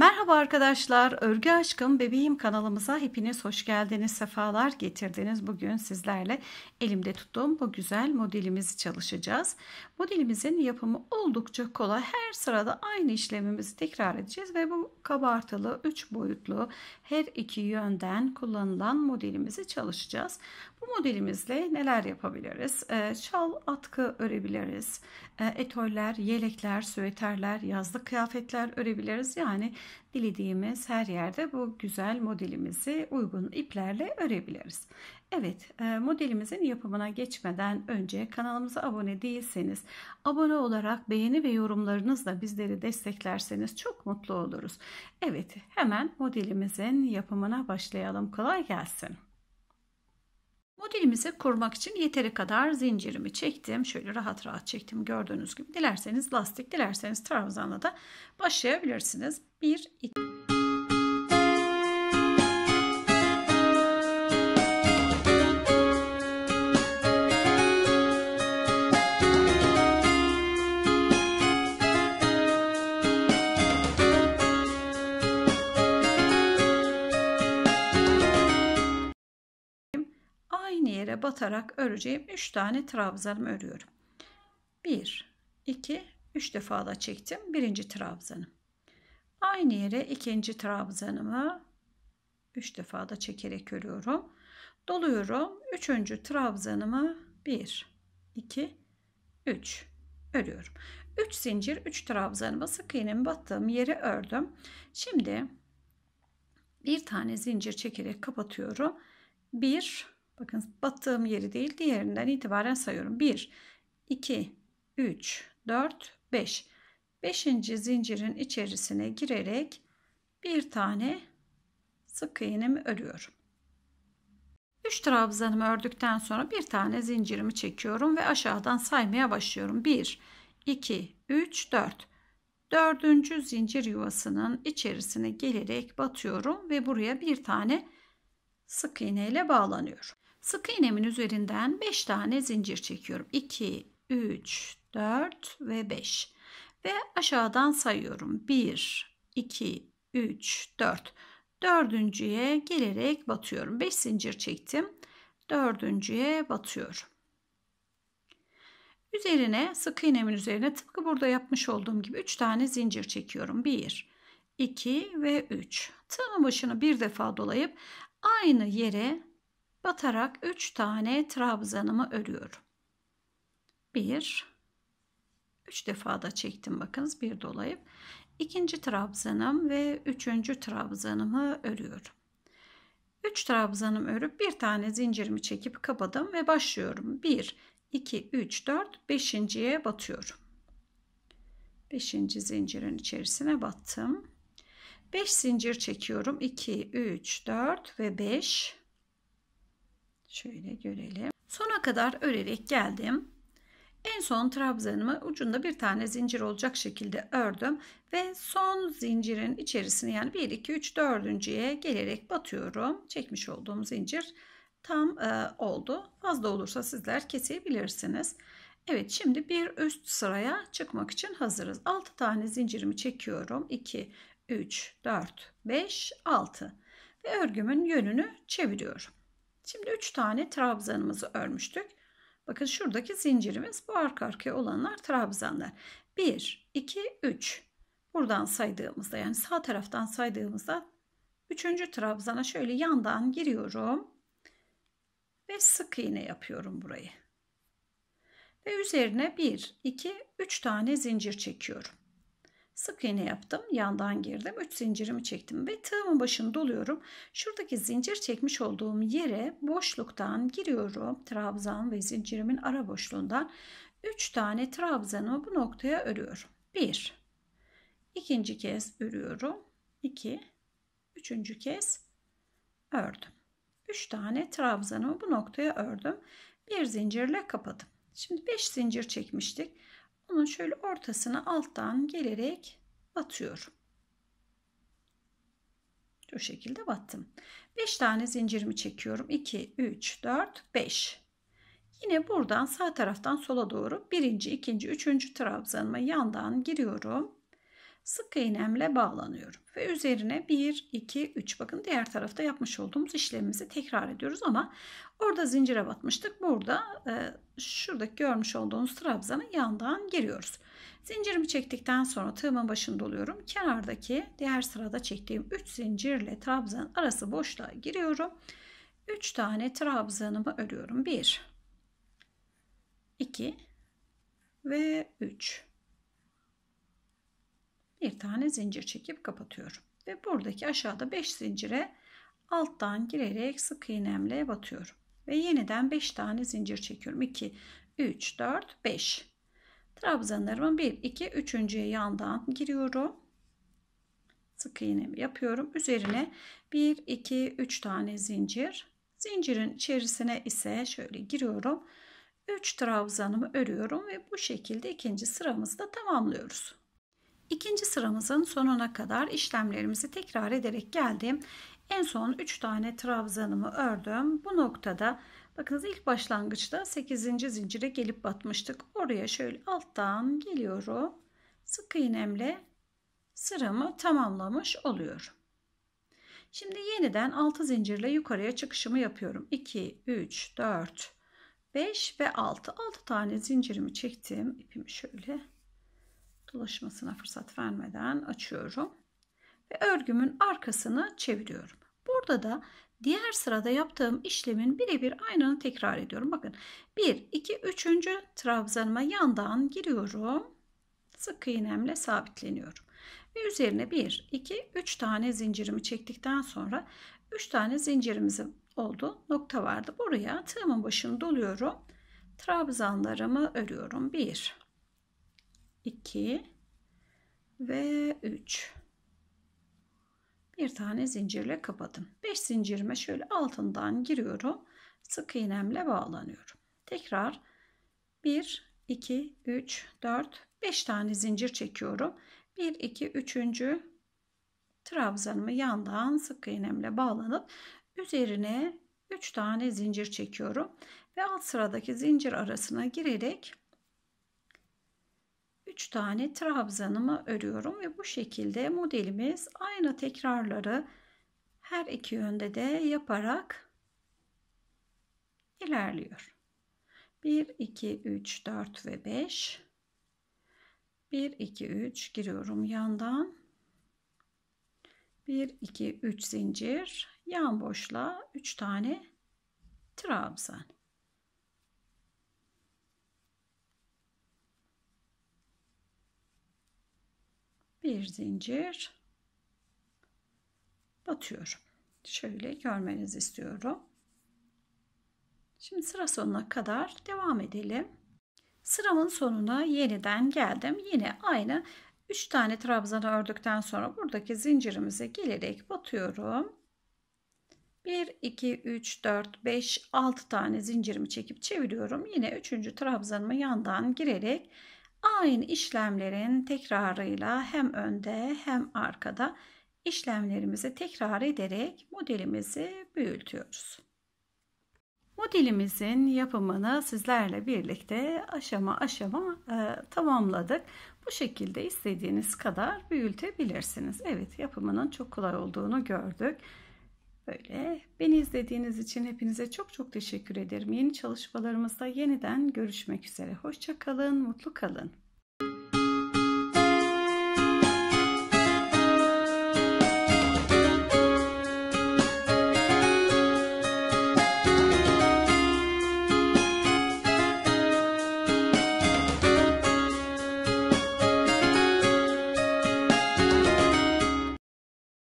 Merhaba arkadaşlar, Örgü Aşkım Bebeğim kanalımıza hepiniz hoş geldiniz, sefalar getirdiniz. Bugün sizlerle elimde tuttuğum bu güzel modelimizi çalışacağız. Modelimizin yapımı oldukça kolay. Her sırada aynı işlemimizi tekrar edeceğiz ve bu kabartılı 3 boyutlu her iki yönden kullanılan modelimizi çalışacağız. Bu modelimizle neler yapabiliriz? Şal, atkı örebiliriz. Etoller, yelekler, süveterler, yazlık kıyafetler örebiliriz. Yani dilediğimiz her yerde bu güzel modelimizi uygun iplerle örebiliriz. Evet, modelimizin yapımına geçmeden önce kanalımıza abone değilseniz abone olarak beğeni ve yorumlarınızla bizleri desteklerseniz çok mutlu oluruz. Evet, hemen modelimizin yapımına başlayalım. Kolay gelsin. Modelimizi kurmak için yeteri kadar zincirimi çektim. Şöyle rahat rahat çektim gördüğünüz gibi. Dilerseniz lastik, dilerseniz trabzanla da başlayabilirsiniz. 1, 2. Aynı yere batarak öreceğim 3 tane trabzanımı örüyorum. 1, 2, 3 defa da çektim. Birinci trabzanım. Aynı yere ikinci trabzanımı 3 defa da çekerek örüyorum. Doluyorum. Üçüncü trabzanımı 1, 2, 3 örüyorum. 3 zincir 3 trabzanımı sık iğnemi battığım yere ördüm. Şimdi bir tane zincir çekerek kapatıyorum. 1, bakın battığım yeri değil diğerinden itibaren sayıyorum. 1, 2, 3, 4, 5. 5. zincirin içerisine girerek bir tane sık iğnemi örüyorum. 3 trabzanımı ördükten sonra bir tane zincirimi çekiyorum ve aşağıdan saymaya başlıyorum. 1, 2, 3, 4. 4. zincir yuvasının içerisine gelerek batıyorum ve buraya bir tane sık iğne ile bağlanıyorum. Sık iğnemin üzerinden 5 tane zincir çekiyorum. 2, 3, 4 ve 5. Ve aşağıdan sayıyorum. 1, 2, 3, 4. Dördüncüye gelerek batıyorum. 5 zincir çektim. Dördüncüye batıyorum. Üzerine sık iğnemin üzerine tıpkı burada yapmış olduğum gibi 3 tane zincir çekiyorum. 1, 2 ve 3. Tığımın başını bir defa dolayıp aynı yere batarak 3 tane trabzanımı örüyorum. 1, 3 defa da çektim bakınız bir dolayıp. İkinci trabzanım ve üçüncü trabzanımı örüyorum. 3 trabzanımı örüp bir tane zincirimi çekip kapadım ve başlıyorum. 1, 2, 3, 4, 5.'ye batıyorum. 5. zincirin içerisine battım. 5 zincir çekiyorum. 2, 3, 4 ve 5. Şöyle görelim. Sona kadar örerek geldim. En son trabzanımı ucunda bir tane zincir olacak şekilde ördüm ve son zincirin içerisine yani 1, 2, 3, 4.'ye gelerek batıyorum. Çekmiş olduğum zincir tam oldu. Fazla olursa sizler kesebilirsiniz. Evet, şimdi bir üst sıraya çıkmak için hazırız. 6 tane zincirimi çekiyorum. 2, 3, 4, 5, 6 ve örgümün yönünü çeviriyorum. Şimdi 3 tane trabzanımızı örmüştük. Bakın şuradaki zincirimiz, bu arka arkaya olanlar trabzanlar. 1, 2, 3. Buradan saydığımızda yani sağ taraftan saydığımızda 3. trabzana şöyle yandan giriyorum ve sık iğne yapıyorum burayı. Ve üzerine 1, 2, 3 tane zincir çekiyorum. Sık iğne yaptım, yandan girdim, 3 zincirimi çektim ve tığımın başını doluyorum. Şuradaki zincir çekmiş olduğum yere boşluktan giriyorum. Trabzan ve zincirimin ara boşluğundan 3 tane trabzanımı bu noktaya örüyorum. 1, ikinci kez örüyorum. 2, üçüncü kez ördüm. 3 tane trabzanımı bu noktaya ördüm. Bir zincirle kapadım. Şimdi 5 zincir çekmiştik. Onun şöyle ortasına alttan gelerek batıyorum. Şu şekilde battım. 5 tane zincirimi çekiyorum. 2, 3, 4, 5. Yine buradan sağ taraftan sola doğru birinci, ikinci, üçüncü trabzanıma yandan giriyorum. sık iğnemle bağlanıyorum ve üzerine 1 2 3, bakın diğer tarafta yapmış olduğumuz işlemimizi tekrar ediyoruz ama orada zincire batmıştık. Burada şuradaki görmüş olduğunuz trabzanın yandan giriyoruz. Zincirimi çektikten sonra tığımın başını doluyorum. Kenardaki diğer sırada çektiğim 3 zincirle trabzanın arası boşluğa giriyorum. 3 tane trabzanımı örüyorum. 1 2 ve 3. Bir tane zincir çekip kapatıyorum. Ve buradaki aşağıda 5 zincire alttan girerek sık iğnemle batıyorum. Ve yeniden 5 tane zincir çekiyorum. 2, 3, 4, 5. Trabzanlarımın 1, 2, 3.'ye yandan giriyorum. Sık iğnemi yapıyorum. Üzerine 1, 2, 3 tane zincir. Zincirin içerisine ise şöyle giriyorum. 3 trabzanımı örüyorum ve bu şekilde ikinci sıramızı da tamamlıyoruz. İkinci sıramızın sonuna kadar işlemlerimizi tekrar ederek geldim. En son 3 tane trabzanımı ördüm. Bu noktada bakınız ilk başlangıçta 8. zincire gelip batmıştık. Oraya şöyle alttan geliyorum. Sık iğnemle sıramı tamamlamış oluyorum. Şimdi yeniden 6 zincirle yukarıya çıkışımı yapıyorum. 2, 3, 4, 5 ve 6. 6 tane zincirimi çektim. İpimi şöyle dolaşmasına fırsat vermeden açıyorum. Ve örgümün arkasını çeviriyorum. Burada da diğer sırada yaptığım işlemin birebir aynını tekrar ediyorum. Bakın 1, 2, 3. trabzanıma yandan giriyorum. Sık iğnemle sabitleniyorum. Ve üzerine 1, 2, 3 tane zincirimi çektikten sonra 3 tane zincirimizin olduğu nokta vardı. Buraya tığımın başını doluyorum. Trabzanlarımı örüyorum. 1, 2 ve 3. Bir tane zincirle kapadım. 5 zincirime şöyle altından giriyorum. Sık iğnemle bağlanıyorum. Tekrar 1, 2, 3, 4, 5 tane zincir çekiyorum. 1, 2, 3. trabzanımı yandan sık iğnemle bağlanıp üzerine 3 tane zincir çekiyorum. Ve alt sıradaki zincir arasına girerek 3 tane trabzanımı örüyorum ve bu şekilde modelimiz aynı tekrarları her iki yönde de yaparak ilerliyor. 1, 2, 3, 4 ve 5. 1, 2, 3 giriyorum yandan. 1, 2, 3 zincir. Yan boşluğa 3 tane trabzan. Bir zincir batıyorum. Şöyle görmenizi istiyorum. Şimdi sıra sonuna kadar devam edelim. Sıramın sonuna yeniden geldim. Yine aynı 3 tane trabzanı ördükten sonra buradaki zincirimize gelerek batıyorum. 1, 2, 3, 4, 5, 6 tane zincirimi çekip çeviriyorum. Yine 3. trabzanımı yandan girerek aynı işlemlerin tekrarıyla hem önde hem arkada işlemlerimizi tekrar ederek modelimizi büyütüyoruz. Modelimizin yapımını sizlerle birlikte aşama aşama tamamladık. Bu şekilde istediğiniz kadar büyütebilirsiniz. Evet, yapımının çok kolay olduğunu gördük. Böyle beni izlediğiniz için hepinize çok çok teşekkür ederim. Yeni çalışmalarımızda yeniden görüşmek üzere. Hoşça kalın, mutlu kalın.